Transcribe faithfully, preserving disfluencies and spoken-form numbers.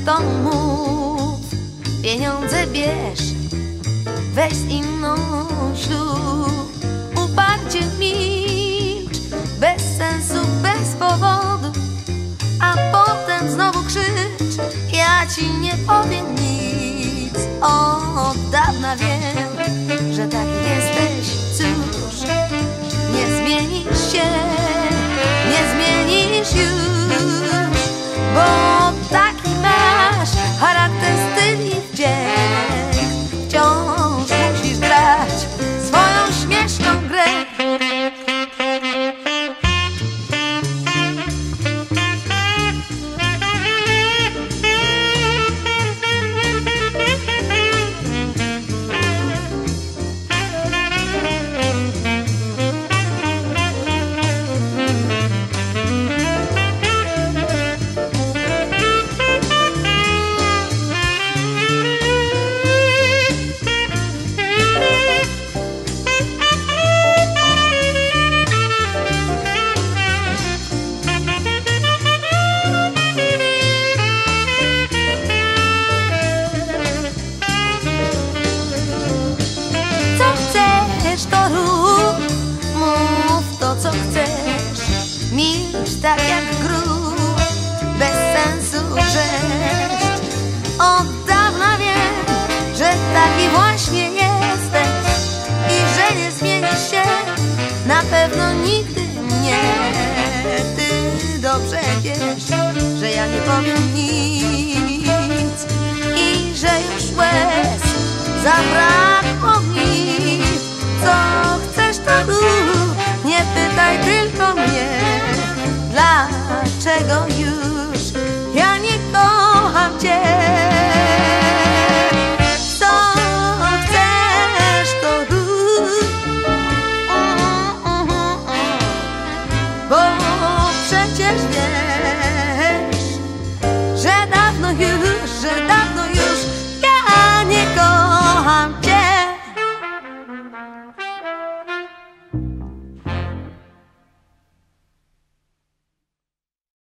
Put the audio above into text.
to mów, pieniądze bierz, weź z inną ślub. Uparcie milcz, bez sensu, bez powodu, a potem znowu krzycz, ja ci nie powiem nic. Od dawna wiem, że taki jesteś, cóż, nie zmienisz się, nie zmienisz już, bo taki masz charakter, styl i wdzięk. Wciąż musisz grać swoją śmieszną grę. To rób, mów to co chcesz, milcz tak jak grób, bez sensu wrzeszcz. Od dawna wiem, że taki właśnie jesteś i że nie zmienisz się na pewno nigdy nie. Ty dobrze wiesz, że ja nie powiem nic i że już łez zabrakło mi. Co chcesz to rób, nie pytaj tylko mnie, dlaczego